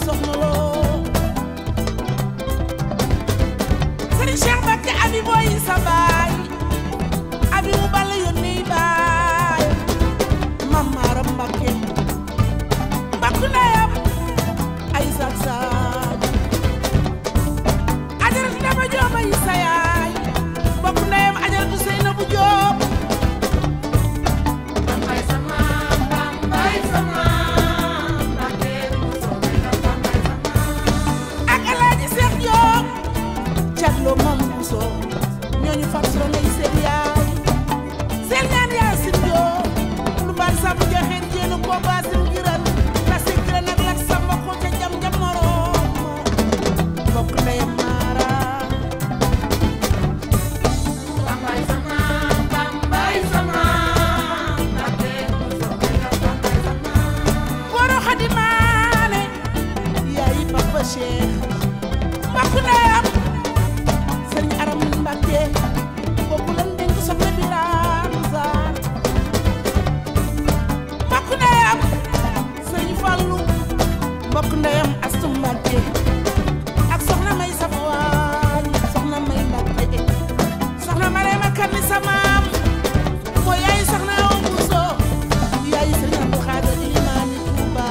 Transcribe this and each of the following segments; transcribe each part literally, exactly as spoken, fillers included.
soxna loo Sëriñ Cheikh Mbacké abi boy sa baay abi mu bal yónni baay Mam Maram Mbacké bakku ndeyam ay sak sak ajaratu dama joob ay sa yaay bakku ndeyam ajaratu Seynabu Joob Bambay sama bambay sama Mbacké sobe na bambay sama ak Alaaji Seex Joob Caglo Mam Buso ñooñu fatro nay seen yaay seen ñaan yaa sin Joob lu baax sabu joxeen jéenu ko baasin giran la si giran ak lak samba ko ca jam jam moroom bokk ndeyam Mara Bambay sama bambay sama Mbacké sobe na bambay sama Goro Xadimaane yaayi Papa Cheikh bokk ndeyam Sëriñ Aram Mbacké bokku lan dénk soxna Biraan Saar bokk ndeyam Sëriñ Fallu bokk ndeyam Astu Mbacké ak soxna May Safa Waañ soxna May Mbacké soxna Marema Kanni sa maam mooy yaayi soxna Awa Buso yaayi Sëriñ Abdu Xaadir Limaani Tuuba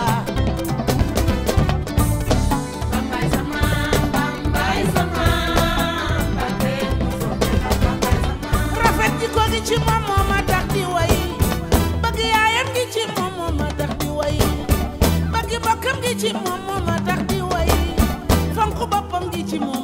Bambay sama bambay sama Mbacké sobe na bambay sama rafet ji ko gi ci moom moo ma tax di way bëgg yaayam gi ci moom moo ma tax di way bëgg bokkam gi ci moom moo ma tax di way fonk boppam gi ci moom